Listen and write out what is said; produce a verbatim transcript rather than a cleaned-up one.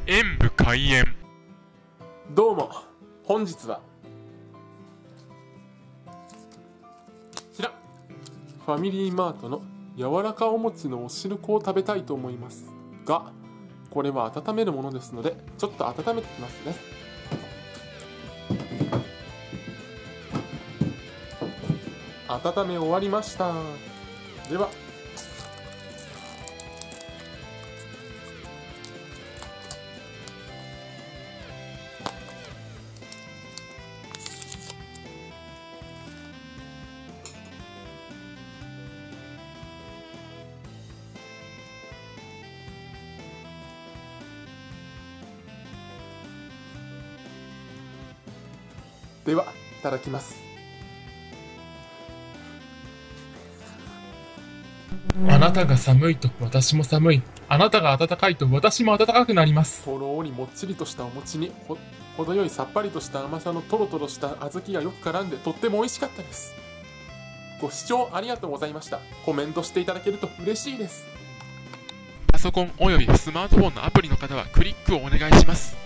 演武開演。 どうも、本日はこちらファミリーマートの柔らかお餅のおしるこを食べたいと思いますが、これは温めるものですのでちょっと温めてきますね。温め終わりました。ではではいただきます。 あなたが寒いと私も寒い。あなたが暖かいと私も暖かくなります。 とろーりもっちりとしたお餅にほ程よいさっぱりとした甘さのとろとろした小豆がよく絡んでとっても美味しかったです。ご視聴ありがとうございました。コメントしていただけると嬉しいです。 パソコンおよびスマートフォンのアプリの方はクリックをお願いします。